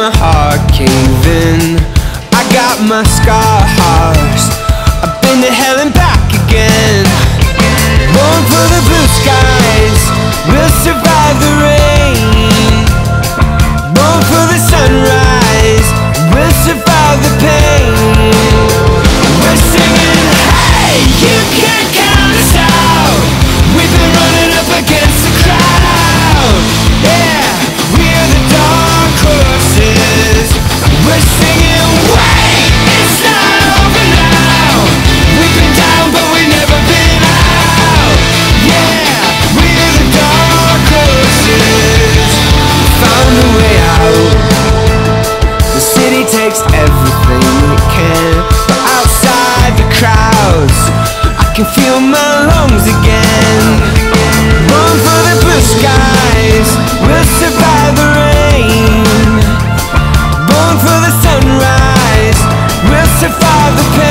my heart cave in. I got my scars, I've been to hell and back again. Born for the blue skies, we'll survive the rain. Born for the sunrise, we'll survive the pain. We're singing, hey, you can't count us out. We've been running up against the crowd. Yeah, we're the dark horses. We're singing, wait, it's not over now. We've been down but we've never been out. Yeah, we're the dark horses. Found a way out. The city takes everything it can, but outside the crowds I can feel my lungs again. Run for the blue skies, we'll survive the rain. Born for the sunrise, we'll survive the pain.